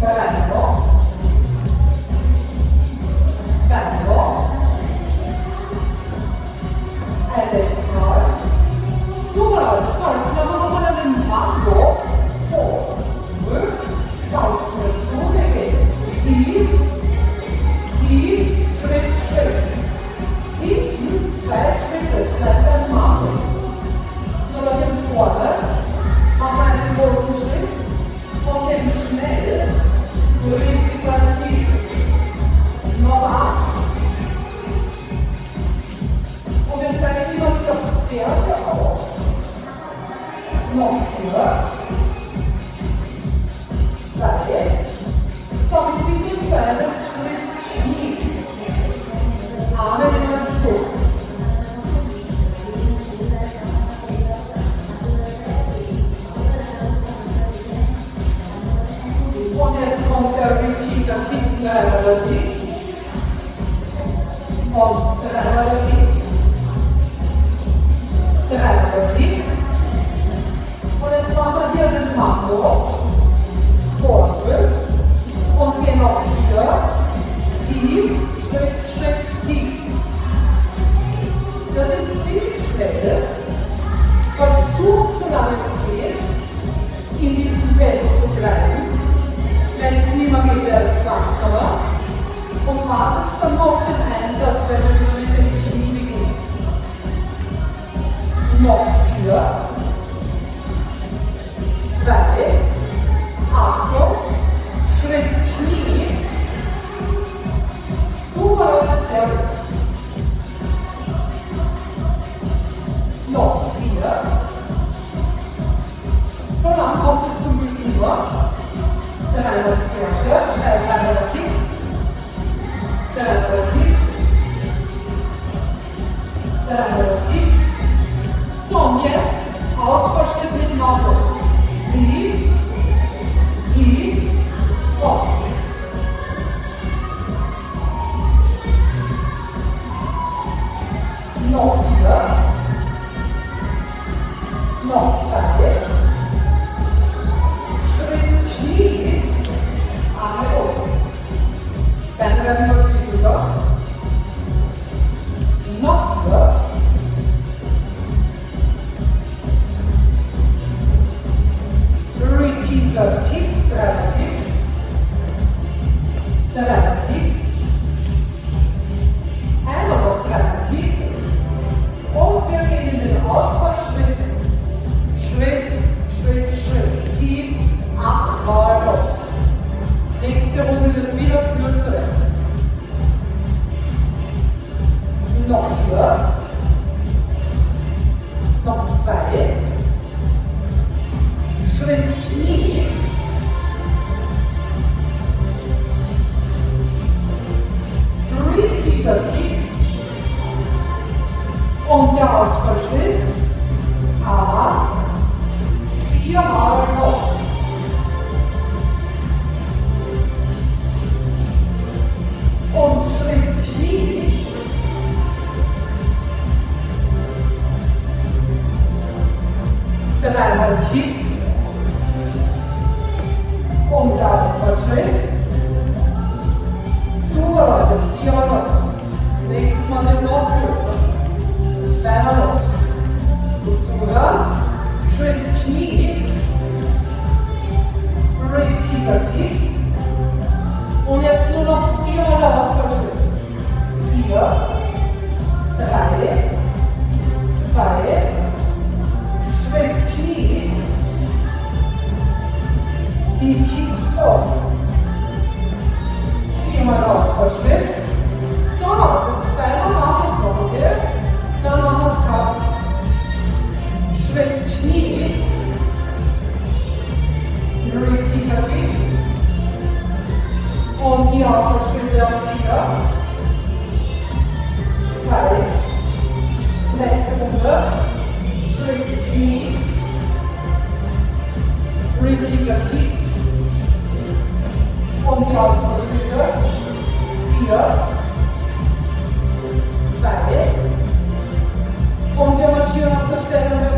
Prendo. Spendo. E letztes Mal. Super, Leute. So, jetzt machen wir nochmal den Mando. Vor. Rück. Schaut zurück. Wir gehen tief. Tief. Schritt, Schritt. Hinten 2 Schritte. Es bleibt ein Mando. Nur noch den vorne. Machen wir einen großen Schritt. Und den schnell. So richtig ganz tief. Noch 8. Und wir steigen immer mit der Ferse auf. Noch 4. 2. So, wir ziehen den kleinen Schritt Knie. Arme immer zu. Und jetzt kommt der Repeater hinten einmal der Weg. Und dreimal der Weg. Dreimal der Weg. Und jetzt machen wir hier den Mando. Vorwärts. Und gehen noch wieder. Tief, Schritt, Schritt, tief. Das ist ziemlich schnell. Versucht, solange es geht, in diesem Feld zu bleiben. Wenn es nicht mehr geht, wird es langsamer. Und wartet dann noch den Einsatz, wenn wir mit dem Knie beginnen. Noch 4. 2. Achtung. Schritt Knie. Super, Leute, sehr gut. Noch 4. So, dann kommt es zum Gegenüber. Dreimal die Ferse, dreimal der Kick, dreimal der Kick, dreimal der Kick. So, und jetzt Ausfallschritt mit Mando. Tief, tief, hoch. Noch 4, noch 2. Schritt Knie. Arme los. Beine werden flexibler. Noch 4. Repeater Kick, 3 Kick. 3 Kick. Einmal noch 3 Kick. Und wir gehen in den Ausfallschritt. Schritt, Schritt, Schritt. Tief, 8 Mal los. Nächste Runde wird wieder kürzer. Noch 4. Noch 2. Schritt Knie. Repeater Kick. Und der Ausfallschritt. A. 4 Mal noch. Und Schritt Knie. Dreimal Kick. Und der Ausfallschritt. Super, Leute, 4 Mal noch. Nächstes Mal wird noch kürzer. 2 Mal noch. Gut zuhören. Schritt Knie. Repeater Kick. Und jetzt nur noch 4 Mal der Ausfallschritt. 4, 3, 2, Schritt Knie. Die Kicks auf. 4 Mal der Ausfallschritt. So, Leute, 2 Mal machen wir es noch, okay? Dann machen wir es gehabt. Schritt Knie. Repeater Kick. Und die Ausfallschritte auf 4. 2. Letzte Runde. Schritt Knie. Repeater Kick. Und die Ausfallschritte. 4. 2. Und wir marschieren auf der Stelle.